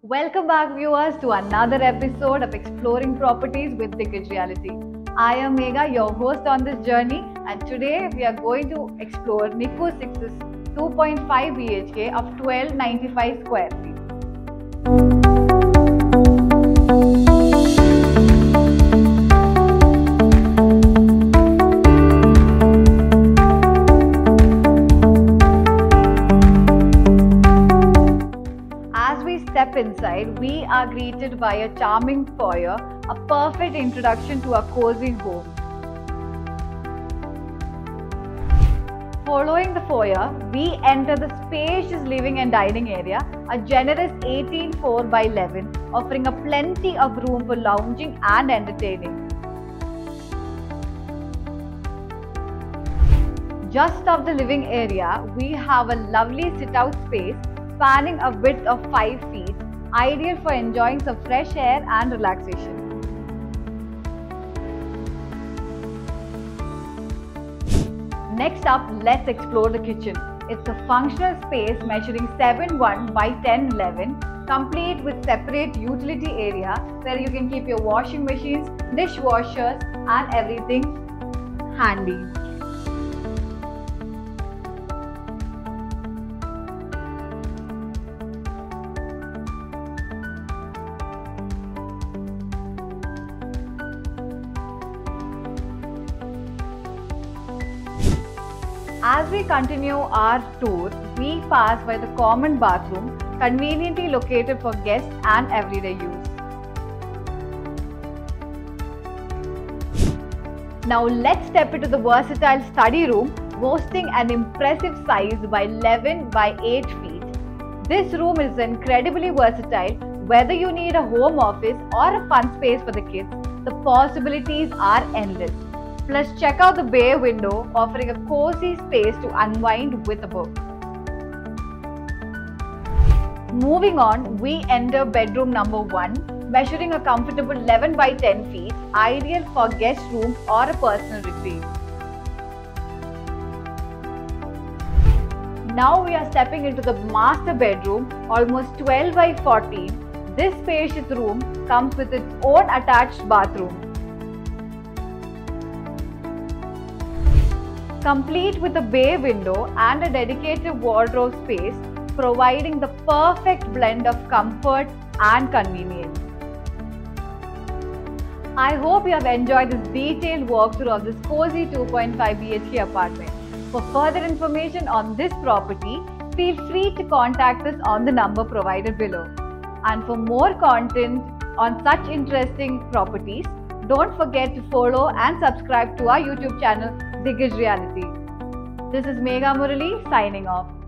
Welcome back, viewers, to another episode of Exploring Properties with Diggage Reality. I am Megha, your host on this journey, and today we are going to explore Nikko 6's 2.5 BHK of 1295 square feet. As we step inside, we are greeted by a charming foyer, a perfect introduction to a cozy home. Following the foyer, we enter the spacious living and dining area, a generous 18.4 by 11, offering a plenty of room for lounging and entertaining. Just off the living area, we have a lovely sit-out space spanning a width of 5 feet, ideal for enjoying some fresh air and relaxation. Next up, let's explore the kitchen. It's a functional space measuring 7.1 by 10.11, complete with separate utility area where you can keep your washing machines, dishwashers and everything handy. As we continue our tour, we pass by the common bathroom, conveniently located for guests and everyday use. Now let's step into the versatile study room, boasting an impressive size by 11 by 8 feet. This room is incredibly versatile. Whether you need a home office or a fun space for the kids, the possibilities are endless. Plus, check out the bay window, offering a cozy space to unwind with a book. Moving on, we enter bedroom number 1, measuring a comfortable 11 by 10 feet, ideal for guest rooms or a personal retreat. Now we are stepping into the master bedroom, almost 12 by 14. This spacious room comes with its own attached bathroom. Complete with a bay window and a dedicated wardrobe space, providing the perfect blend of comfort and convenience. I hope you have enjoyed this detailed walkthrough of this cozy 2.5 BHK apartment. For further information on this property, feel free to contact us on the number provided below. And for more content on such interesting properties, don't forget to follow and subscribe to our YouTube channel, Diggage Reality. This is Megha Murali signing off.